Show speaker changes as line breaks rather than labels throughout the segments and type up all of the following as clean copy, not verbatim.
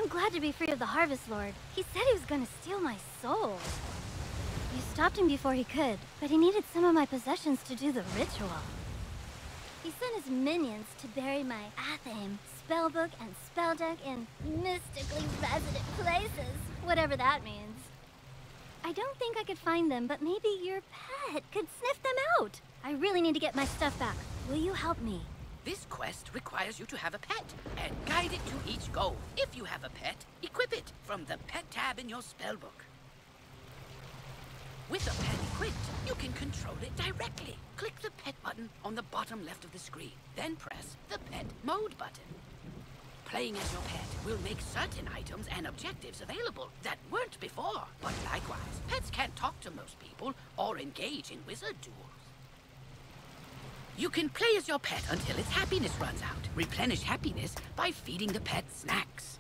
I'm glad to be free of the Harvest Lord. He said he was gonna steal my soul. You stopped him before he could, but he needed some of my possessions to do the ritual. He sent his minions to bury my Athame, spellbook, and spell deck in mystically resident places, whatever that means. I don't think I could find them, but maybe your pet could sniff them out. I really need to get my stuff back. Will you help me?
This quest requires you to have a pet and guide it to each goal. If you have a pet, equip it from the pet tab in your spellbook. With a pet equipped, you can control it directly. Click the pet button on the bottom left of the screen, then press the pet mode button. Playing as your pet will make certain items and objectives available that weren't before. But likewise, pets can't talk to most people or engage in wizard duels. You can play as your pet until its happiness runs out. Replenish happiness by feeding the pet snacks.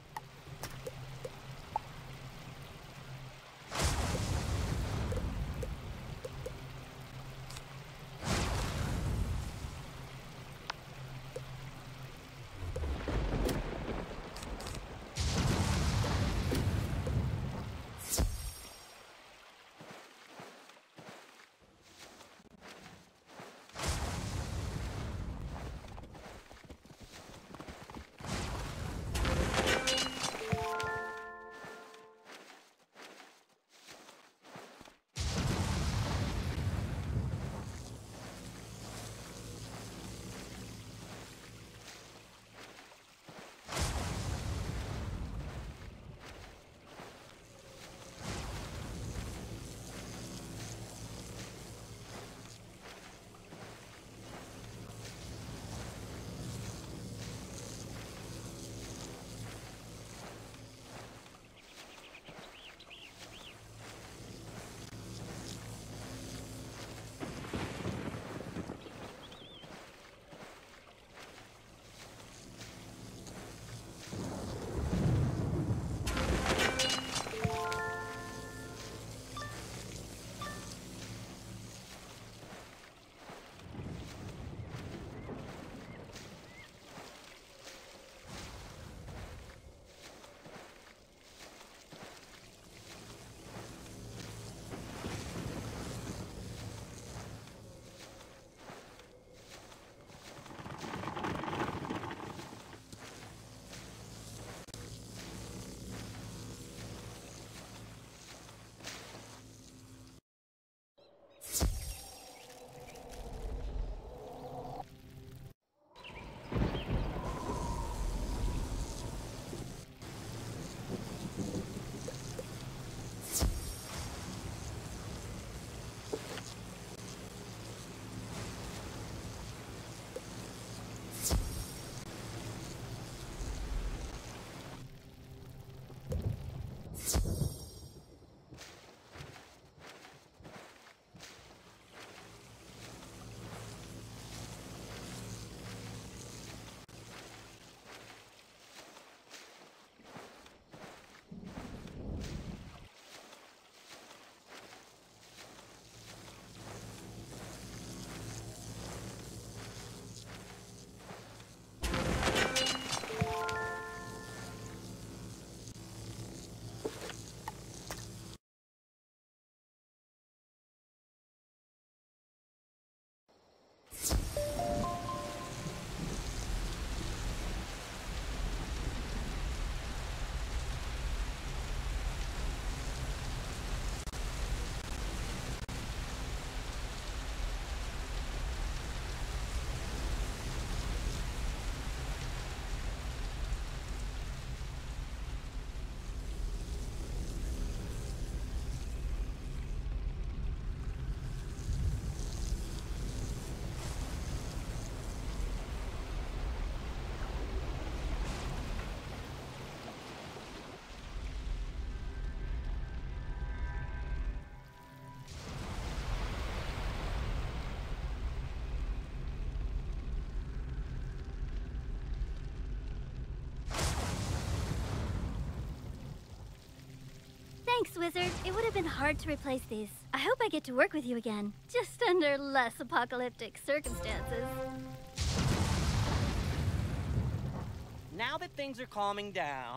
Thanks, Wizard. It would have been hard to replace these. I hope I get to work with you again, just under less apocalyptic circumstances.
Now that things are calming down,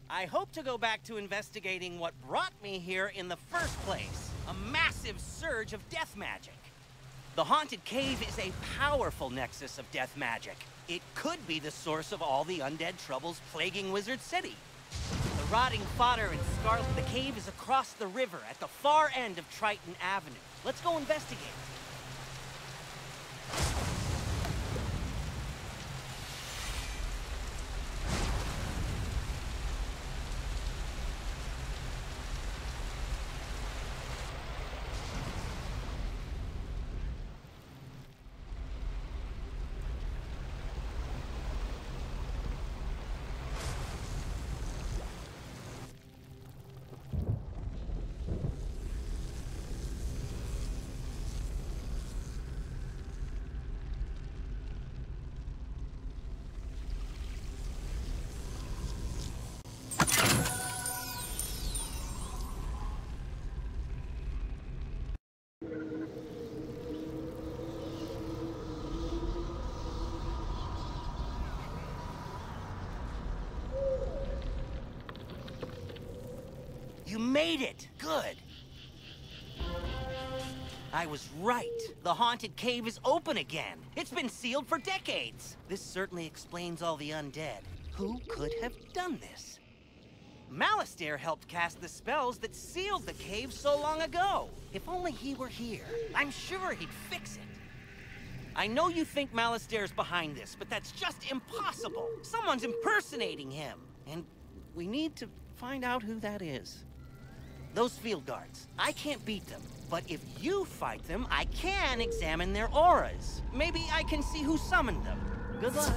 I hope to go back to investigating what brought me here in the first place. A massive surge of death magic. The Haunted Cave is a powerful nexus of death magic. It could be the source of all the undead troubles plaguing Wizard City. The rotting fodder and Scarlet. The cave is across the river at the far end of Triton Avenue. Let's go investigate. You made it! Good! I was right. The Haunted Cave is open again. It's been sealed for decades. This certainly explains all the undead. Who could have done this? Malastare helped cast the spells that sealed the cave so long ago. If only he were here, I'm sure he'd fix it. I know you think Malastare's behind this, but that's just impossible. Someone's impersonating him. And we need to find out who that is. Those field guards, I can't beat them. But if you fight them, I can examine their auras. Maybe I can see who summoned them. Good luck.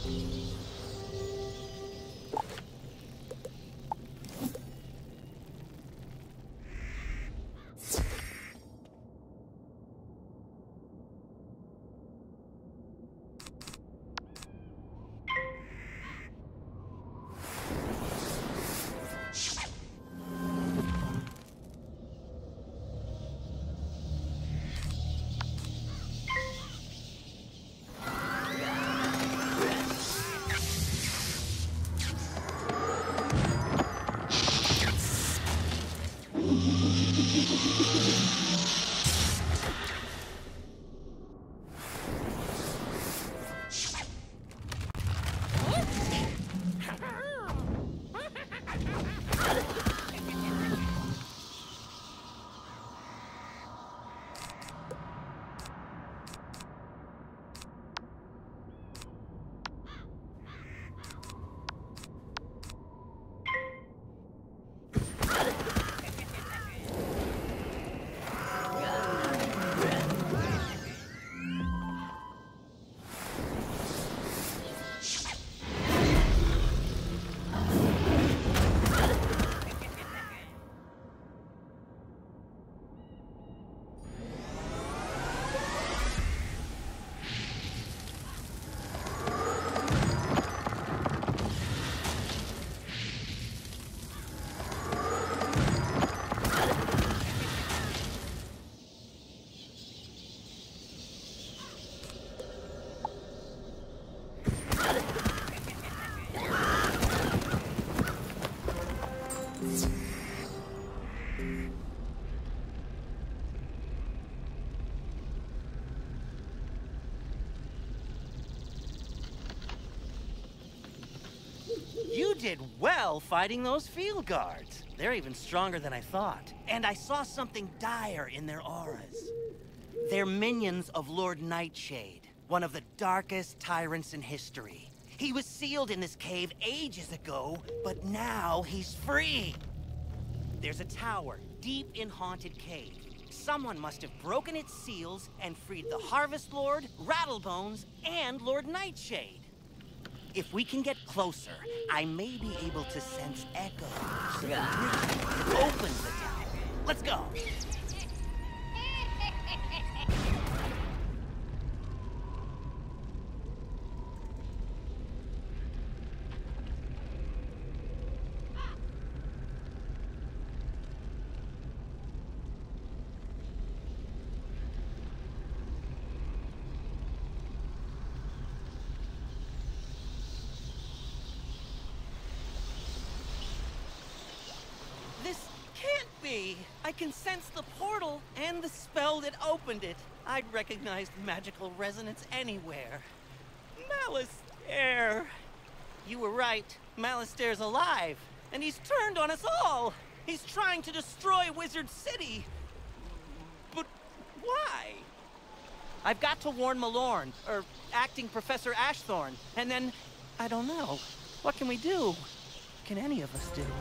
You did well fighting those field guards. They're even stronger than I thought. And I saw something dire in their auras. They're minions of Lord Nightshade, one of the darkest tyrants in history. He was sealed in this cave ages ago, but now he's free. There's a tower deep in Haunted Cave. Someone must have broken its seals and freed the Harvest Lord, Rattlebones, and Lord Nightshade. If we can get closer, I may be able to sense echoes of the ritual that opens the tower. Let's go! This can't be! I can sense the portal and the spell that opened it. I'd recognize magical resonance anywhere. Malistaire! You were right. Malistaire's alive, and he's turned on us all! He's trying to destroy Wizard City! But why? I've got to warn Malorn, or acting Professor Ashthorn, and then... I don't know. What can we do? What can any of us do?